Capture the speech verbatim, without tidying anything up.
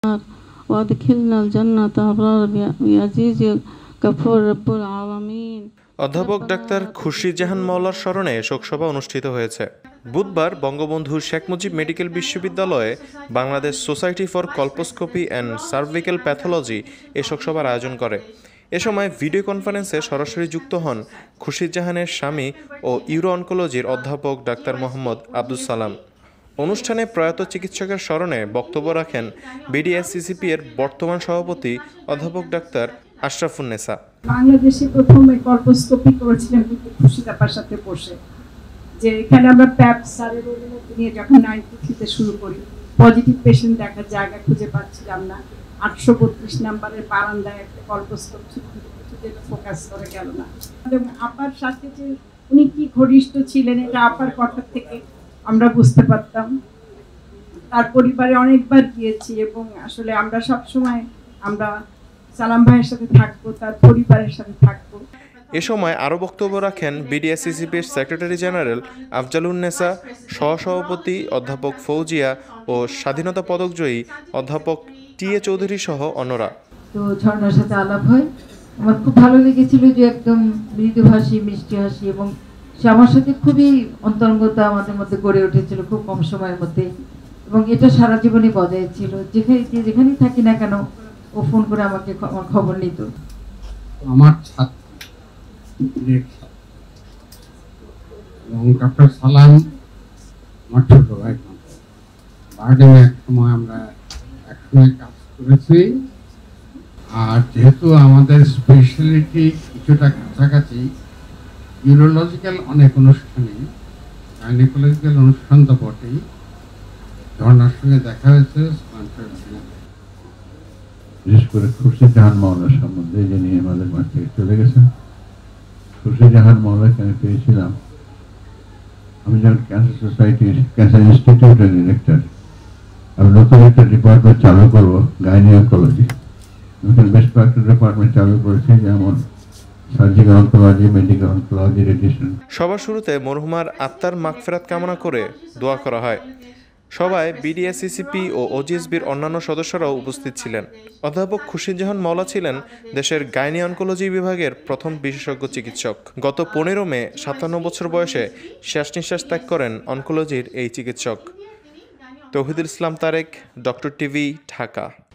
وأدخلنا الجنة أبرار بعزيز غفور رب العالمين। অধ্যাপক ডাক্তার খুরশিদ জাহান মাওলার স্মরণে শোকসভা অনুষ্ঠিত হয়েছে। বুধবার বঙ্গবন্ধু শেখ মুজিব মেডিকেল বিশ্ববিদ্যালয়ে Bangladesh society for colposcopy and cervical pathology এ শোকসভার আয়োজন করে। এ সময় ভিডিও কনফারেন্সে সরাসরি যুক্ত হন খুরশিদ জাহানের স্বামী ও ইউরো অনকোলজির অধ্যাপক ডাক্তার মোহাম্মদ আব্দুস সালাম। অনুষ্ঠানে প্রয়াত চিকিৎসকের স্মরণে বক্তব্য রাখেন বিডিএসসিসিপি এর বর্তমান সভাপতি অধ্যাপক ডাক্তার আশরাফুন্নেসা। বাংলাদেশে প্রথমে কলপোস্কোপি করেছিলেন খুরশিদ আপার সাথে বসে, যে এখানে আমরা প্যাপ স্যারের অনুমতি নিয়ে যখন নাইনটি থ্রিতে শুরু করি, পজিটিভ পেশেন্ট দেখার জায়গা খুঁজে পাচ্ছিলাম না। আটশো বত্রিশ নাম্বারের বারান্দায় একটা কলপোস্কোপ ছিল, ফোকাস করে গেল না। আপার সাথে যে উনি কি ঘনিষ্ঠ ছিলেন এটা আপার কথা থেকে আমরা বুঝতে পারতাম। তার পরিবারে অনেকবার গিয়েছি এবং আসলে আমরা সব সময় আমরা সালাম ভাইয়ের সাথে থাকবো, তার পরিবারের সাথে থাকবো। এ সময় আরও বক্তব্য রাখেন বিডিএসসিসিপির সেক্রেটারি জেনারেল আফজালুন্নেসা, সহসভাপতি অধ্যাপক ফৌজিয়া ও স্বাধীনতা পদকজয়ী অধ্যাপক টি এ চৌধুরী সহ অন্যরা। তো ঝর্ণার সাথে আলাপ হয়, আমার খুব ভালো লেগেছিল যে একদম মৃদু হাসি, মিষ্টি হাসি, এবং সে আমার সাথে খুবই অন্তরঙ্গতা আমাদের মধ্যে গড়ে উঠেছিল খুব কম সময়ের মধ্যে, এবং এটা সারা জীবনই বজায় ছিল। যেখানে যেখানেই থাকি না কেন ও ফোন করে আমাকে আমার খবর নিত। আমার ছাত্র এবং ডক্টর সালাম আমার ছোট ভাই, বার্ডেনে এক সময় আমরা একসঙ্গে কাজ করেছি। আর যেহেতু আমাদের স্পেশালিটি কিছুটা কাছাকাছি, ইউরোলজিক্যাল অনেক অনুষ্ঠানে, গাইনোকোলজিক্যাল অনুষ্ঠান তো বটেই, ঝর্ণার সঙ্গে দেখা হয়েছে। বিশেষ করে খুরশিদ জাহান মাওলার সম্বন্ধে, যিনি আমাদের মাঠ থেকে চলে গেছেন। খুরশিদ জাহান মাওলাকে আমি পেয়েছিলাম আমি যখন ক্যান্সার সোসাইটির ক্যান্সার ইনস্টিটিউটের ডিরেক্টর। আমি নতুন একটা ডিপার্টমেন্ট চালু করবো, গাইনি অনকোলজি। আমি বেশ কয়েকটা ডিপার্টমেন্ট চালু করেছি, যেমন surgical oncology, medical oncology, radiation. সবার শুরুতে মরহুমার আত্মার মাগফিরাত কামনা করে দোয়া করা হয়। সবাই বিডিএসসিসিপি ও ওজিএসবির অন্যান্য সদস্যরাও উপস্থিত ছিলেন। অধ্যাপক খুরশিদ জাহান মাওলা ছিলেন দেশের গাইনি অনকোলজি বিভাগের প্রথম বিশেষজ্ঞ চিকিৎসক। গত পনেরো মে সাতান্ন বছর বয়সে শেষ নিঃশ্বাস ত্যাগ করেন অনকোলজির এই চিকিৎসক। Touhidul Islam Tarek, doctor TV, Dhaka.